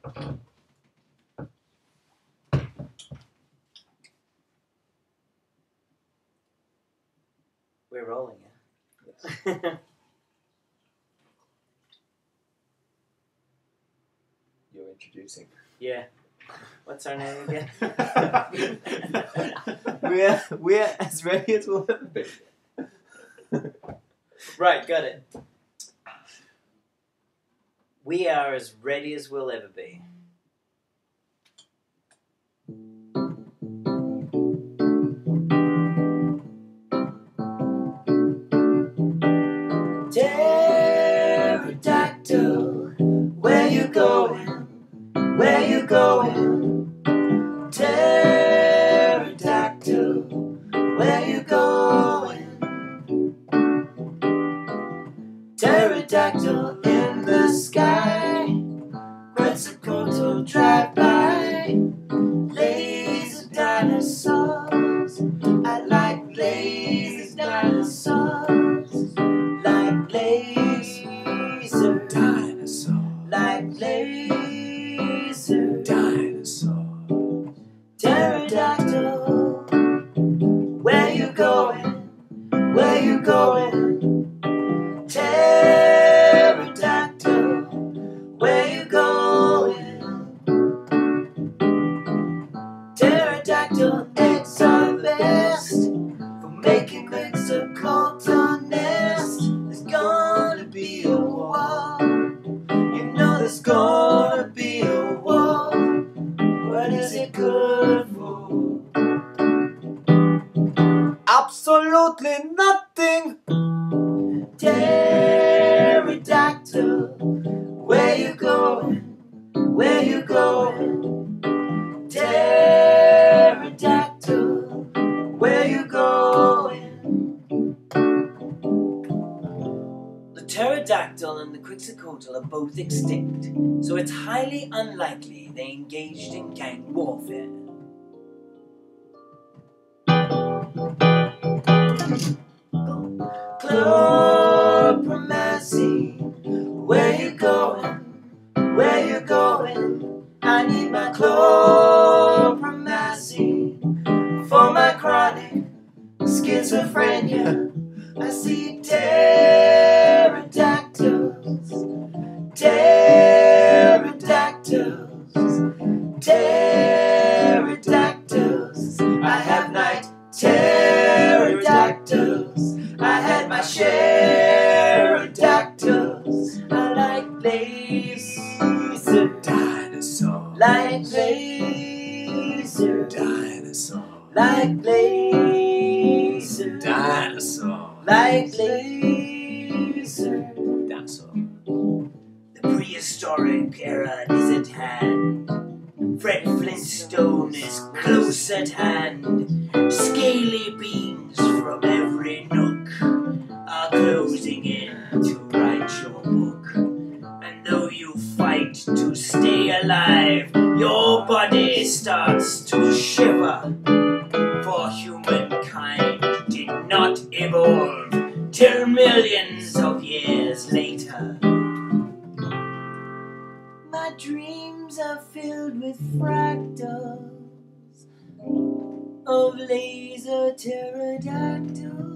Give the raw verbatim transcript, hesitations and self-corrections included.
We're rolling, yeah. Yes. You're introducing. Yeah. What's our name again? we're we're as ready as we'll ever be. Right, got it. We are as ready as we'll ever be. Pterodactyl, where you going? Where you going? Pterodactyl, where you going? Pterodactyl in the sky, Quetzalcoatl drive by, lazy dinosaurs. I like lazy dinosaurs, like laser dinosaurs, like laser dinosaurs. Pterodactyl, where you going? Where you going? Pterodactyl, where you going? Pterodactyl eggs are best for making Quetzalcoatl nest. There's gonna be a war. You know there's gonna be a war. What is it good for? Absolutely nothing. Pterodactyl, where you going? Where you going? Pterodactyl, where you going? The pterodactyl and the Quetzalcoatl are both extinct, so it's highly unlikely they engaged in gang warfare. Chlorpromazine, where you going? Where you going? I need my chlorpromazine for my chronic schizophrenia. I see pterodactyls, pterodactyls, pterodactyls. I have night pterodactyls. I had my share of dactyls. I like laser dinosaurs, like laser dinosaurs, like laser dinosaurs, like laser dinosaurs. The prehistoric era is at hand. Fred Flintstone is close at hand. Scaly beings from every nook are closing in to write your book. And though you fight to stay alive, your body starts to shiver. For humankind did not evolve till millions of years later. My dreams are filled with fractals of laser pterodactyls.